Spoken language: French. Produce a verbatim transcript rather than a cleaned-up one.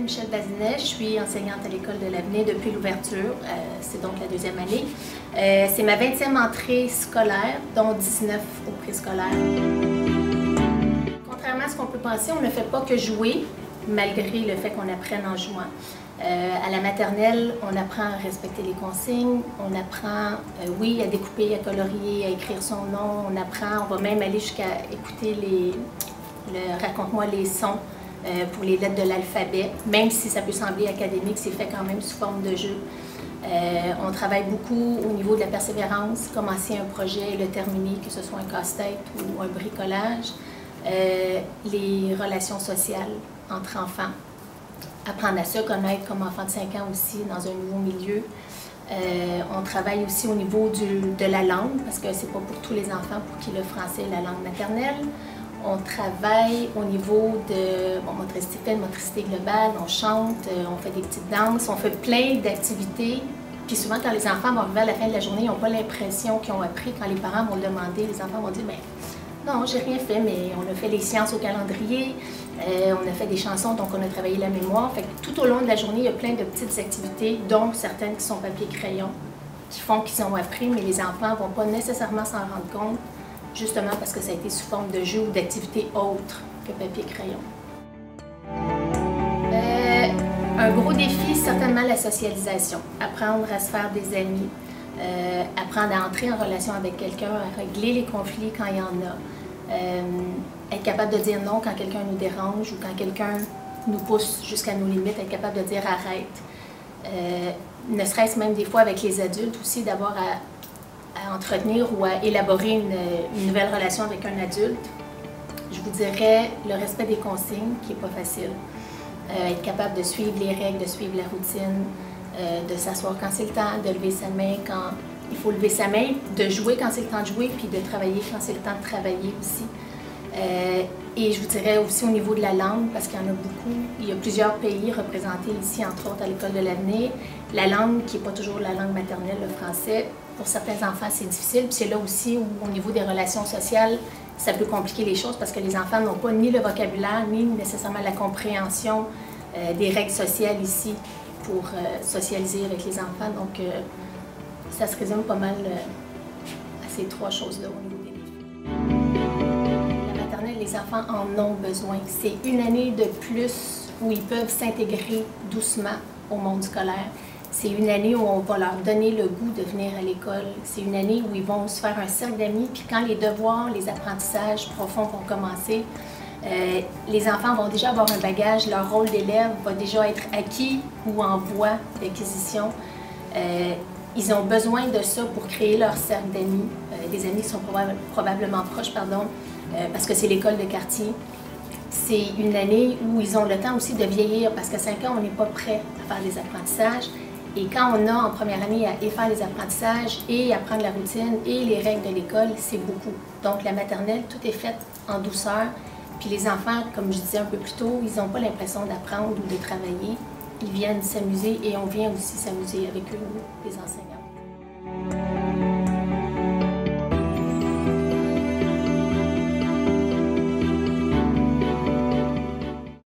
Michel Bazinet, je suis enseignante à l'École de l'Avenir depuis l'ouverture, euh, c'est donc la deuxième année. Euh, c'est ma vingtième entrée scolaire, dont dix-neuf au préscolaire. Contrairement à ce qu'on peut penser, on ne fait pas que jouer, malgré le fait qu'on apprenne en jouant. Euh, à la maternelle, on apprend à respecter les consignes, on apprend, euh, oui, à découper, à colorier, à écrire son nom, on apprend, on va même aller jusqu'à écouter les, le raconte-moi les sons euh, pour les lettres de l'alphabet, même si ça peut sembler académique, c'est fait quand même sous forme de jeu. Euh, on travaille beaucoup au niveau de la persévérance, commencer un projet, le terminer, que ce soit un casse-tête ou un bricolage, euh, les relations sociales entre enfants. Apprendre à se connaître comme enfant de cinq ans aussi dans un nouveau milieu. Euh, on travaille aussi au niveau du, de la langue, parce que c'est pas pour tous les enfants pour qui le français est la langue maternelle. On travaille au niveau de bon, motricité fine, motricité globale, on chante, euh, on fait des petites danses, on fait plein d'activités. Puis souvent, quand les enfants vont arriver à la fin de la journée, ils n'ont pas l'impression qu'ils ont appris. Quand les parents vont le demander, les enfants vont dire « ben non, j'ai rien fait, mais on a fait les sciences au calendrier, euh, on a fait des chansons, donc on a travaillé la mémoire. » Fait que tout au long de la journée, il y a plein de petites activités, dont certaines qui sont papier-crayon, qui font qu'ils ont appris, mais les enfants ne vont pas nécessairement s'en rendre compte, justement parce que ça a été sous forme de jeu ou d'activités autres que papier-crayon. Euh, un gros défi, certainement la socialisation. Apprendre à se faire des amis, euh, apprendre à entrer en relation avec quelqu'un, à régler les conflits quand il y en a. Euh, être capable de dire non quand quelqu'un nous dérange ou quand quelqu'un nous pousse jusqu'à nos limites, être capable de dire arrête. Euh, ne serait-ce même des fois avec les adultes aussi, d'avoir à, à entretenir ou à élaborer une, une nouvelle relation avec un adulte. Je vous dirais le respect des consignes qui n'est pas facile. Euh, être capable de suivre les règles, de suivre la routine, euh, de s'asseoir quand c'est le temps, de lever sa main quand il faut lever sa main, de jouer quand c'est le temps de jouer, puis de travailler quand c'est le temps de travailler aussi. Euh, et je vous dirais aussi au niveau de la langue, parce qu'il y en a beaucoup, il y a plusieurs pays représentés ici, entre autres à l'École de l'Avenir. La langue qui n'est pas toujours la langue maternelle, le français, pour certains enfants c'est difficile, puis c'est là aussi où au niveau des relations sociales, ça peut compliquer les choses parce que les enfants n'ont pas ni le vocabulaire, ni nécessairement la compréhension euh, des règles sociales ici pour euh, socialiser avec les enfants. Donc, euh, ça se résume pas mal euh, à ces trois choses-là au niveau des défis. La maternelle, les enfants en ont besoin. C'est une année de plus où ils peuvent s'intégrer doucement au monde scolaire. C'est une année où on va leur donner le goût de venir à l'école. C'est une année où ils vont se faire un cercle d'amis, puis quand les devoirs, les apprentissages profonds vont commencer, euh, les enfants vont déjà avoir un bagage, leur rôle d'élève va déjà être acquis ou en voie d'acquisition. Euh, ils ont besoin de ça pour créer leur cercle d'amis, euh, des amis qui sont proba probablement proches, pardon, euh, parce que c'est l'école de quartier. C'est une année où ils ont le temps aussi de vieillir, parce qu'à cinq ans, on n'est pas prêt à faire des apprentissages. Et quand on a en première année à faire les apprentissages et apprendre la routine et les règles de l'école, c'est beaucoup. Donc la maternelle, tout est fait en douceur. Puis les enfants, comme je disais un peu plus tôt, ils n'ont pas l'impression d'apprendre ou de travailler. Ils viennent s'amuser et on vient aussi s'amuser avec eux, les enseignants.